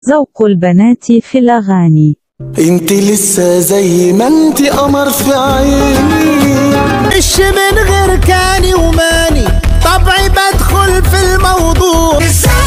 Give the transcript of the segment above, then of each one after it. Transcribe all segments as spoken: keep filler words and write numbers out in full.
ذوق البنات في الأغاني. انت لسه زي ما انت قمر في عيني، مش من غير كاني وماني، طبعي بدخل في الموضوع.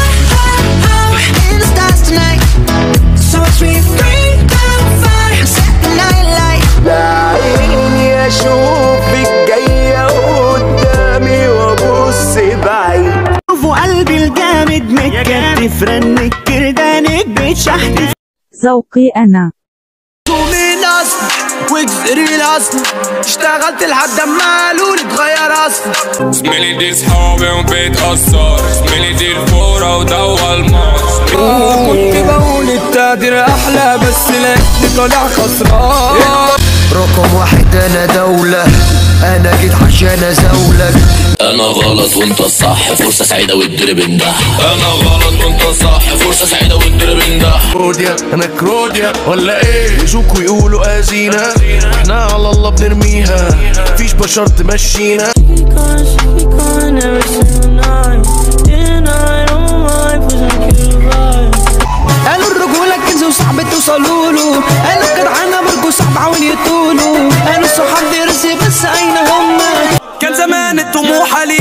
يا عيني اشوفك جاية قدامي وابص بعيد، شوفوا قلبي الجامد متكتف رنك كردانك بيتشحتف. ذوقي أنا من اصل وجزري الاصل، اشتغلت لحد ما قالوا لي اتغير اصل. زميلي دي صحابي وبيتأثر، زميلي دي الفورة ودوا الماتش. كنت بقول التقدير احلى بس لقيتني طالع خسران. رقم واحد انا دولة، انا جيت عشان ازولك. انا غلط وانت الصح، فرصة سعيدة والدرب اندح. انا غلط وانت صح، فرصة سعيدة والدرب اندح. كروديا انا كروديا ولا ايه؟ يجوكوا يقولوا ازينا، احنا على الله بنرميها، مفيش بشر تمشينا. قالوا الرجولة كنز وصعب توصلوا له، قالوا الجدعانة برجو صعب عاون يطولوا، قالوا الصحاب دي رزق بس اين هم؟ كان زمان الطموح علي